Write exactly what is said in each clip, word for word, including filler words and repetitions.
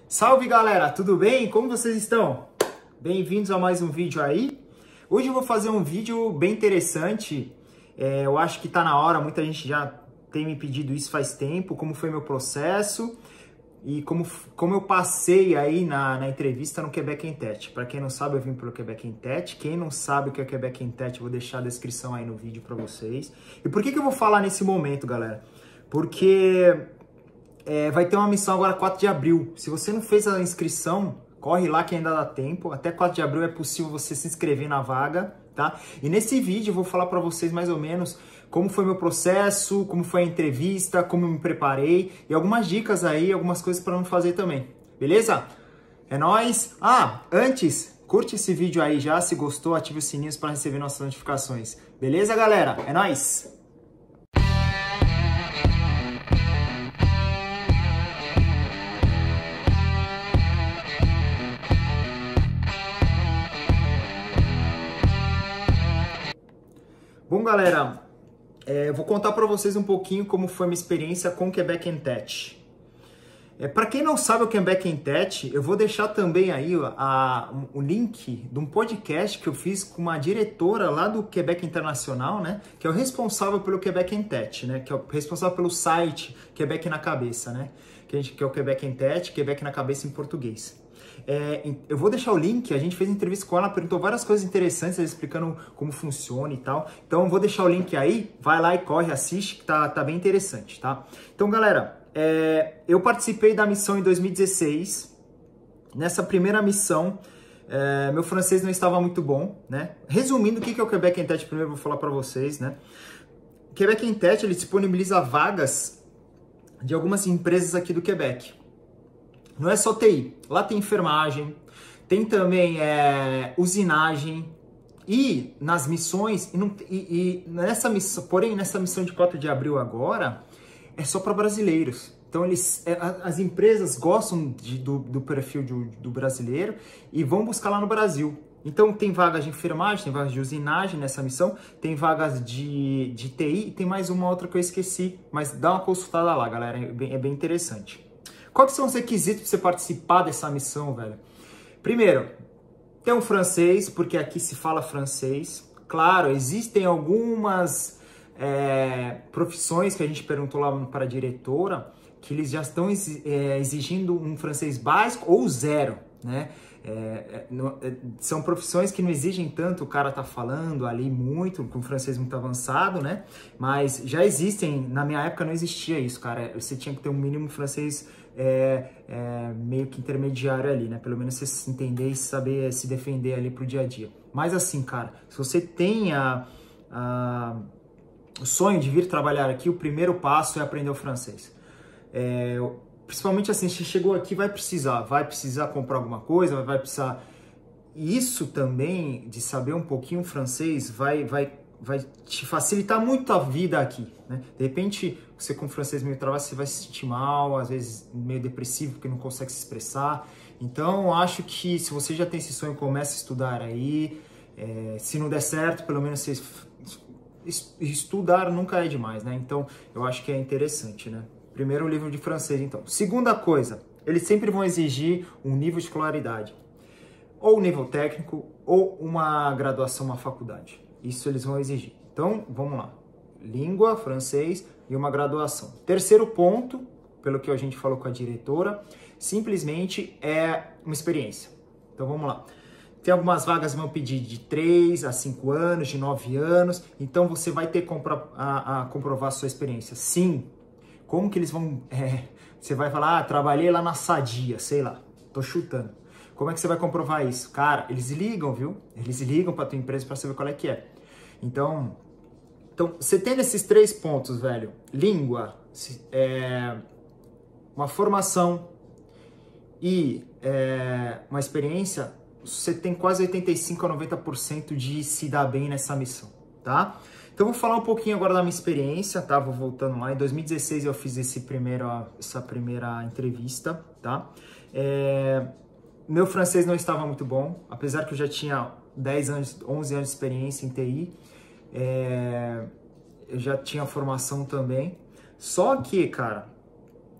Salve galera, tudo bem? Como vocês estão? Bem-vindos a mais um vídeo aí. Hoje eu vou fazer um vídeo bem interessante. É, eu acho que tá na hora, muita gente já tem me pedido isso faz tempo, como foi meu processo e como, como eu passei aí na, na entrevista no Quebec Entete. Para quem não sabe, eu vim pelo Quebec Entete. Quem não sabe o que é Quebec Entete, eu vou deixar a descrição aí no vídeo para vocês. E por que, que eu vou falar nesse momento, galera? Porque é, vai ter uma missão agora quatro de abril. Se você não fez a inscrição, corre lá que ainda dá tempo. Até quatro de abril é possível você se inscrever na vaga, tá? E nesse vídeo eu vou falar para vocês mais ou menos como foi meu processo, como foi a entrevista, como eu me preparei e algumas dicas aí, algumas coisas para não fazer também. Beleza? É nóis! Ah, antes, curte esse vídeo aí já, se gostou, ative os sininhos para receber nossas notificações. Beleza, galera? É nóis! Bom, galera, é, eu vou contar para vocês um pouquinho como foi a minha experiência com o Quebec Entete. É, para quem não sabe o Quebec Entete, eu vou deixar também aí a, o link de um podcast que eu fiz com uma diretora lá do Quebec Internacional, né? Que é o responsável pelo Quebec Entete, né? Que é o responsável pelo site Quebec na Cabeça, né? Que, a gente, que é o Quebec Entete, Quebec na Cabeça em português. É, eu vou deixar o link, a gente fez entrevista com ela, perguntou várias coisas interessantes, explicando como funciona e tal. Então eu vou deixar o link aí, vai lá e corre, assiste, que tá, tá bem interessante, tá? Então, galera, é, eu participei da missão em dois mil e dezesseis. Nessa primeira missão, é, meu francês não estava muito bom, né? Resumindo, o que é o Quebec Entete, primeiro eu vou falar para vocês, né? O Quebec Entete, ele disponibiliza vagas de algumas empresas aqui do Quebec. Não é só T I, lá tem enfermagem, tem também é, usinagem e nas missões, e, não, e, e nessa missão, porém nessa missão de quatro de abril agora, é só para brasileiros. Então eles, é, as empresas gostam de, do, do perfil do, do brasileiro e vão buscar lá no Brasil. Então tem vagas de enfermagem, tem vagas de usinagem nessa missão, tem vagas de, de T I e tem mais uma outra que eu esqueci, mas dá uma consultada lá, galera, é bem, é bem interessante. Quais são os requisitos para você participar dessa missão, velho? Primeiro, ter um francês, porque aqui se fala francês. Claro, existem algumas é, profissões que a gente perguntou lá para a diretora, que eles já estão exigindo um francês básico ou zero, né? É, é, são profissões que não exigem tanto o cara tá falando ali muito, com francês muito avançado, né? Mas já existem, na minha época não existia isso, cara. Você tinha que ter um mínimo francês é, é, meio que intermediário ali, né? Pelo menos você se entender e saber se defender ali pro dia a dia. Mas assim, cara, se você tem a, a, o sonho de vir trabalhar aqui, o primeiro passo é aprender o francês. É, Principalmente assim, se chegou aqui, vai precisar, vai precisar comprar alguma coisa, vai precisar... Isso também, de saber um pouquinho francês, vai, vai, vai te facilitar muito a vida aqui, né? De repente, você com francês meio travado, você vai se sentir mal, às vezes meio depressivo, porque não consegue se expressar. Então, acho que se você já tem esse sonho, comece a estudar aí. É, se não der certo, pelo menos você... Estudar nunca é demais, né? Então, eu acho que é interessante, né? Primeiro, o livro de francês, então. Segunda coisa, eles sempre vão exigir um nível de escolaridade. Ou um nível técnico, ou uma graduação, uma faculdade. Isso eles vão exigir. Então, vamos lá. Língua, francês e uma graduação. Terceiro ponto, pelo que a gente falou com a diretora, simplesmente é uma experiência. Então, vamos lá. Tem algumas vagas que vão pedir de três a cinco anos, de nove anos. Então, você vai ter que a, a comprovar a sua experiência. Sim. Como que eles vão... É, você vai falar, ah, trabalhei lá na Sadia, sei lá, tô chutando. Como é que você vai comprovar isso? Cara, eles ligam, viu? Eles ligam pra tua empresa pra saber qual é que é. Então, então você tendo esses três pontos, velho, língua, é, uma formação e é, uma experiência, você tem quase oitenta e cinco a noventa por cento de se dar bem nessa missão, tá? Então, eu vou falar um pouquinho agora da minha experiência, tá? Vou voltando lá. Em dois mil e dezesseis eu fiz esse primeiro, essa primeira entrevista, tá? É... Meu francês não estava muito bom, apesar que eu já tinha dez anos, onze anos de experiência em T I. É... Eu já tinha formação também. Só que, cara,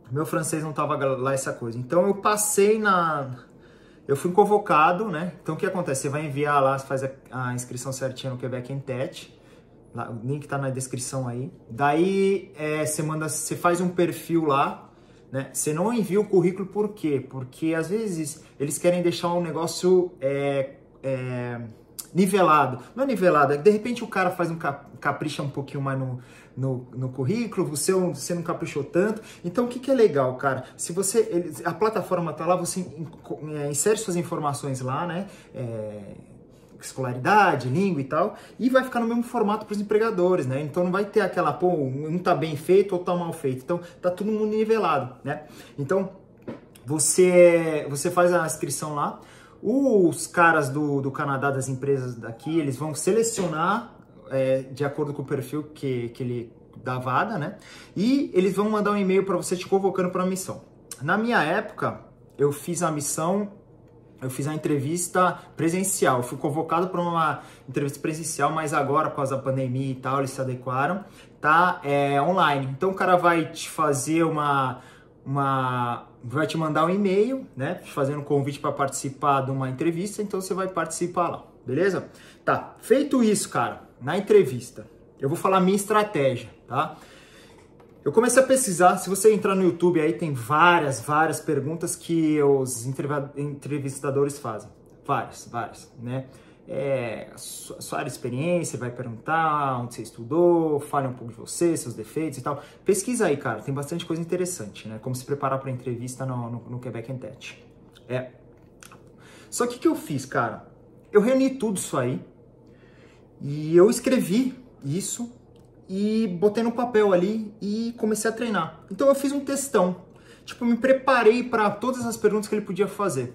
meu francês não tava lá essa coisa. Então eu passei na... Eu fui convocado, né? Então o que acontece? Você vai enviar lá, você faz a, a inscrição certinha no Quebec em Tete. Lá, o link tá na descrição aí. Daí é, você manda, você faz um perfil lá, né? Você não envia o currículo por quê? Porque às vezes eles querem deixar um negócio é, é, nivelado. Não é nivelado, é que de repente o cara faz um cap, capricha um pouquinho mais no, no, no currículo, você, você não caprichou tanto. Então o que, que é legal, cara? Se você, ele, a plataforma tá lá, você insere suas informações lá, né? É, escolaridade, língua e tal, e vai ficar no mesmo formato para os empregadores, né? Então não vai ter aquela, pô, um tá bem feito ou tá mal feito. Então tá todo mundo nivelado, né? Então você, você faz a inscrição lá, os caras do, do Canadá, das empresas daqui, eles vão selecionar é, de acordo com o perfil que, que ele da vaga, né? E eles vão mandar um e-mail para você te convocando para a missão. Na minha época, eu fiz a missão Eu fiz a entrevista presencial, eu fui convocado para uma entrevista presencial, mas agora, por causa da pandemia e tal, eles se adequaram, tá é, online. Então o cara vai te fazer uma, uma vai te mandar um e-mail, né, te fazendo um convite para participar de uma entrevista, então você vai participar lá, beleza? Tá, feito isso, cara, na entrevista, eu vou falar a minha estratégia, tá? Eu comecei a pesquisar, se você entrar no YouTube aí tem várias, várias perguntas que os entrevistadores fazem. Várias, várias, né? É, sua, sua área de experiência, vai perguntar onde você estudou, fale um pouco de você, seus defeitos e tal. Pesquisa aí, cara, tem bastante coisa interessante, né? Como se preparar para entrevista no, no, no Quebec em Tete. É. Só que o que eu fiz, cara? Eu reuni tudo isso aí e eu escrevi isso e botei no papel ali e comecei a treinar. Então eu fiz um textão. Tipo, me preparei para todas as perguntas que ele podia fazer.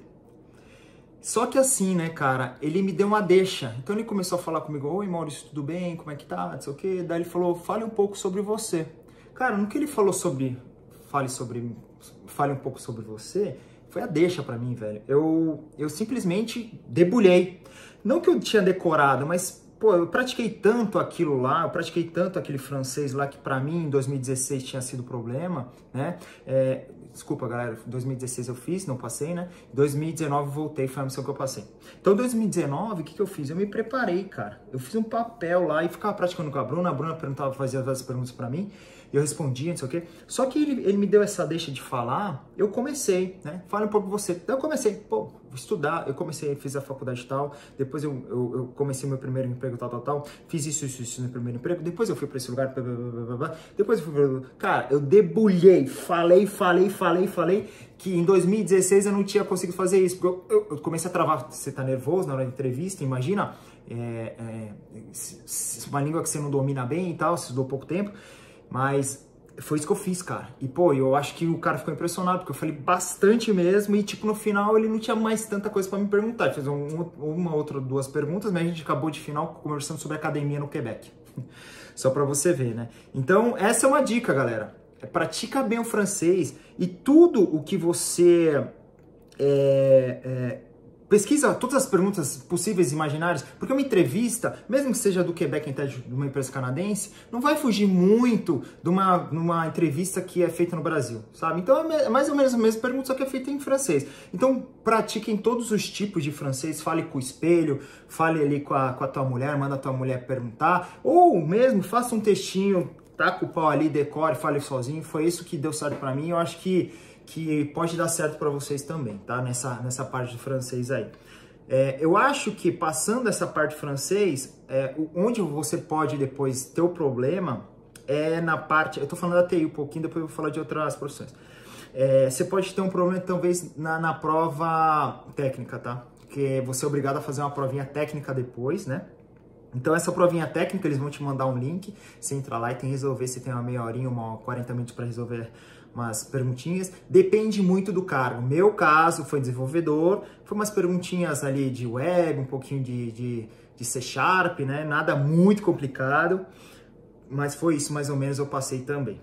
Só que assim, né, cara, ele me deu uma deixa. Então ele começou a falar comigo: oi, Maurício, tudo bem? Como é que tá? Não sei o quê. Daí ele falou: fale um pouco sobre você. Cara, no que ele falou sobre... Fale sobre... Fale um pouco sobre você... Foi a deixa pra mim, velho. Eu, eu simplesmente debulhei. Não que eu tinha decorado, mas... Pô, eu pratiquei tanto aquilo lá, eu pratiquei tanto aquele francês lá que pra mim em dois mil e dezesseis tinha sido problema, né? É, desculpa, galera, em dois mil e dezesseis eu fiz, não passei, né? Em dois mil e dezenove eu voltei, foi a missão que eu passei. Então, em dois mil e dezenove, o que, que eu fiz? Eu me preparei, cara. Eu fiz um papel lá e ficava praticando com a Bruna. A Bruna perguntava, fazia várias perguntas pra mim. Eu respondia, não sei o quê. Só que ele, ele me deu essa deixa de falar, eu comecei, né? Fala um pouco de você. Então eu comecei, pô, vou estudar. Eu comecei, fiz a faculdade e tal. Depois eu, eu, eu comecei meu primeiro emprego, tal, tal, tal. Fiz isso, isso, isso no primeiro emprego. Depois eu fui pra esse lugar, blá, blá, blá, blá, blá. Depois eu fui pra... Cara, eu debulhei, falei, falei, falei, falei, que em dois mil e dezesseis eu não tinha conseguido fazer isso. Porque eu, eu, eu comecei a travar. Você tá nervoso na hora da entrevista, imagina. É, é, uma língua que você não domina bem e tal, você estudou pouco tempo. Mas... Foi isso que eu fiz, cara. E, pô, eu acho que o cara ficou impressionado, porque eu falei bastante mesmo, e, tipo, no final ele não tinha mais tanta coisa pra me perguntar. Ele fez um, uma, outra, duas perguntas, mas a gente acabou de final conversando sobre academia no Quebec. Só pra você ver, né? Então, essa é uma dica, galera. É, pratica bem o francês e tudo o que você... É, é, pesquisa todas as perguntas possíveis e imaginárias, porque uma entrevista, mesmo que seja do Quebec em Tete, de uma empresa canadense, não vai fugir muito de uma, numa entrevista que é feita no Brasil, sabe? Então é mais ou menos a mesma pergunta, só que é feita em francês. Então pratiquem todos os tipos de francês, fale com o espelho, fale ali com a, com a tua mulher, manda a tua mulher perguntar, ou mesmo faça um textinho, taca o pau ali, decore, fale sozinho. Foi isso que deu certo pra mim, eu acho que que pode dar certo para vocês também, tá? Nessa, nessa parte de francês aí. É, eu acho que passando essa parte de francês, é, onde você pode depois ter o problema é na parte... Eu tô falando da T I um pouquinho, depois eu vou falar de outras profissões. É, você pode ter um problema talvez na, na prova técnica, tá? Que você é obrigado a fazer uma provinha técnica depois, né? Então essa provinha técnica, eles vão te mandar um link, você entra lá e tem que resolver, você tem uma meia horinha, uma quarenta minutos para resolver umas perguntinhas, depende muito do cargo. Meu caso foi desenvolvedor, foi umas perguntinhas ali de web, um pouquinho de, de, de C Sharp, né? Nada muito complicado, mas foi isso mais ou menos, eu passei também.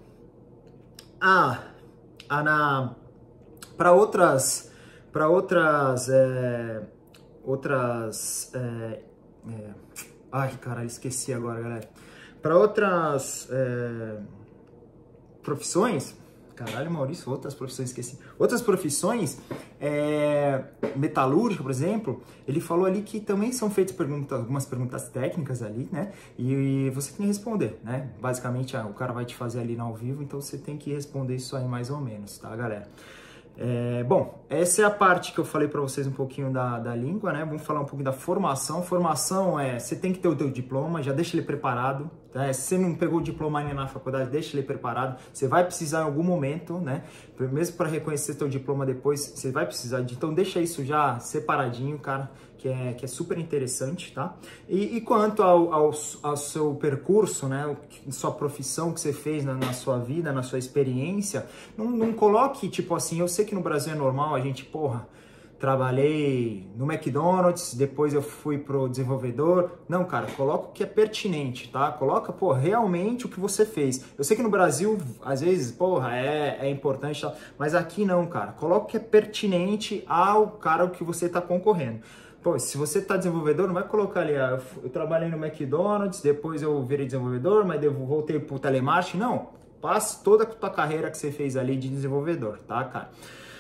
Ah, ah na para outras, para outras, é, outras, é, é, ai caralho, esqueci agora, galera. Para outras é, profissões, Caralho, Maurício, outras profissões, esqueci. Outras profissões, é, metalúrgica, por exemplo, ele falou ali que também são feitas perguntas, algumas perguntas técnicas ali, né? E, e você tem que responder, né? Basicamente, ah, o cara vai te fazer ali no ao vivo, então você tem que responder isso aí mais ou menos, tá, galera? É, bom, essa é a parte que eu falei para vocês um pouquinho da, da língua, né? Vamos falar um pouquinho da formação. Formação é, você tem que ter o teu diploma, já deixa ele preparado, tá? Se você não pegou o diploma ainda na faculdade, deixa ele preparado. Você vai precisar em algum momento, né? Mesmo para reconhecer teu diploma depois, você vai precisar de... Então deixa isso já separadinho, cara, que é, que é super interessante, tá? E, e quanto ao, ao, ao seu percurso, né? Sua profissão que você fez na, na sua vida, na sua experiência, não, não coloque, tipo assim, eu sei que no Brasil é normal, a gente, porra, trabalhei no McDonald's, depois eu fui pro desenvolvedor. Não, cara, coloca o que é pertinente, tá? Coloca, pô, realmente o que você fez. Eu sei que no Brasil, às vezes, porra, é, é importante, tá? Mas aqui não, cara. Coloca o que é pertinente ao cara que você tá concorrendo. Pô, se você tá desenvolvedor, não vai colocar ali, ah, eu trabalhei no McDonald's, depois eu virei desenvolvedor, mas eu voltei pro telemarketing. Não, passe toda a tua carreira que você fez ali de desenvolvedor, tá, cara?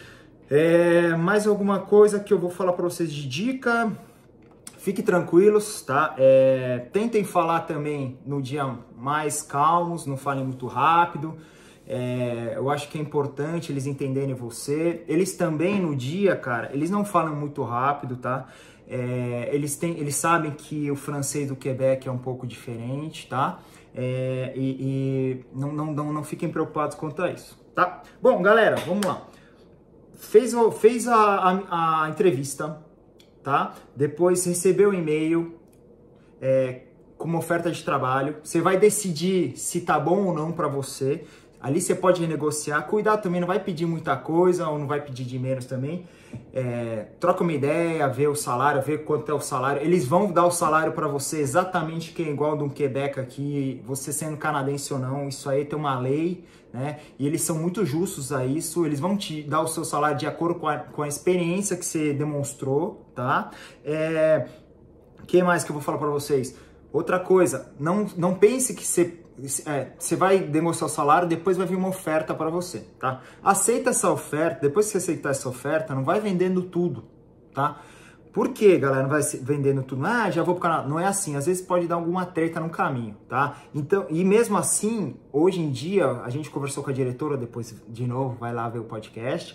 É, mais alguma coisa que eu vou falar para vocês de dica? Fiquem tranquilos, tá? É, tentem falar também no dia mais calmos, não falem muito rápido. É, eu acho que é importante eles entenderem você. Eles também no dia, cara, eles não falam muito rápido, tá? É, eles, têm, eles sabem que o francês do Quebec é um pouco diferente, tá? É, e e não, não, não, não fiquem preocupados quanto a isso, tá? Bom, galera, vamos lá. Fez, fez a, a, a entrevista, tá? Depois recebeu o e-mail é, com uma oferta de trabalho. Você vai decidir se tá bom ou não para você. Ali você pode renegociar. Cuidado também, não vai pedir muita coisa ou não vai pedir de menos também. É, troca uma ideia, vê o salário, vê quanto é o salário. Eles vão dar o salário para você exatamente que é igual de um Quebec aqui, você sendo canadense ou não. Isso aí tem uma lei, né? E eles são muito justos a isso. Eles vão te dar o seu salário de acordo com a, com a experiência que você demonstrou, tá? É, que mais que eu vou falar para vocês? Outra coisa, não, não pense que você É, você vai demonstrar o salário, depois vai vir uma oferta para você, tá? Aceita essa oferta, depois que você aceitar essa oferta, não vai vendendo tudo, tá? Por que, galera, não vai vendendo tudo? Ah, já vou pro canal. Não é assim, às vezes pode dar alguma treta no caminho, tá? Então, e mesmo assim, hoje em dia, a gente conversou com a diretora, depois, de novo, vai lá ver o podcast,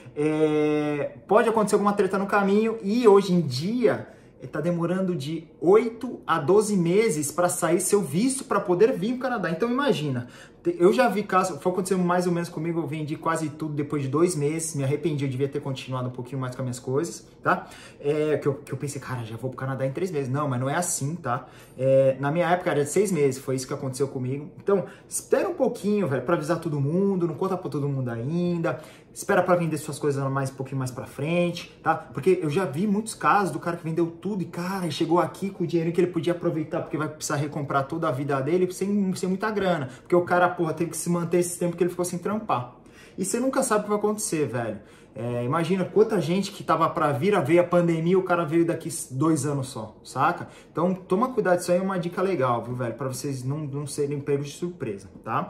é, pode acontecer alguma treta no caminho e hoje em dia está demorando de oito a doze meses para sair seu visto para poder vir para o Canadá. Então imagina, eu já vi caso, foi acontecendo mais ou menos comigo, eu vendi quase tudo depois de dois meses, me arrependi, eu devia ter continuado um pouquinho mais com as minhas coisas, tá? É, que, eu, que eu pensei, cara, já vou para o Canadá em três meses. Não, mas não é assim, tá? É, na minha época era de seis meses, foi isso que aconteceu comigo. Então, espera um pouquinho, velho, para avisar todo mundo, não conta para todo mundo ainda. Espera para vender suas coisas mais um pouquinho mais para frente, tá? Porque eu já vi muitos casos do cara que vendeu tudo e, cara, chegou aqui com o dinheiro que ele podia aproveitar, porque vai precisar recomprar toda a vida dele sem, sem muita grana. Porque o cara, porra, teve que se manter esse tempo que ele ficou sem trampar. E você nunca sabe o que vai acontecer, velho. É, imagina quanta gente que tava para vir, a veio a pandemia e o cara veio daqui dois anos só, saca? Então, toma cuidado, isso aí é uma dica legal, viu, velho? Para vocês não, não serem pegos de surpresa, tá?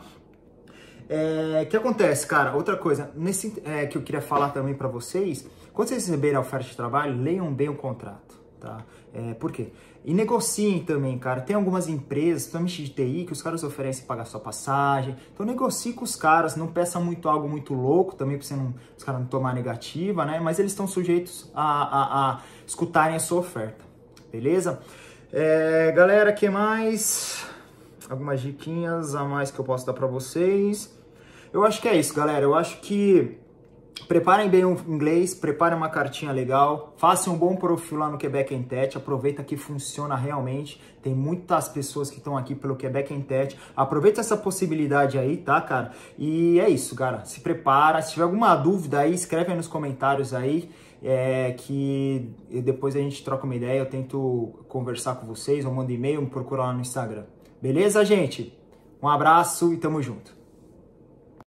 É, o que acontece, cara? Outra coisa, nesse, é, que eu queria falar também para vocês, quando vocês receberem a oferta de trabalho, leiam bem o contrato, tá? É, por quê? E negociem também, cara. Tem algumas empresas, principalmente de T I, que os caras oferecem pagar sua passagem. Então negocie com os caras, não peça muito algo muito louco também, para não, os caras não tomar negativa, né? Mas eles estão sujeitos a, a, a escutarem a sua oferta, beleza? É, galera, que mais? Algumas diquinhas a mais que eu posso dar para vocês. Eu acho que é isso, galera. Eu acho que preparem bem o inglês, preparem uma cartinha legal, façam um bom perfil lá no Quebec and Tech, aproveita que funciona realmente. Tem muitas pessoas que estão aqui pelo Quebec and Tech. Aproveita essa possibilidade aí, tá, cara? E é isso, cara. Se prepara. Se tiver alguma dúvida aí, escreve aí nos comentários aí. É, que depois a gente troca uma ideia. Eu tento conversar com vocês, ou mando e-mail, me procurar lá no Instagram. Beleza, gente? Um abraço e tamo junto.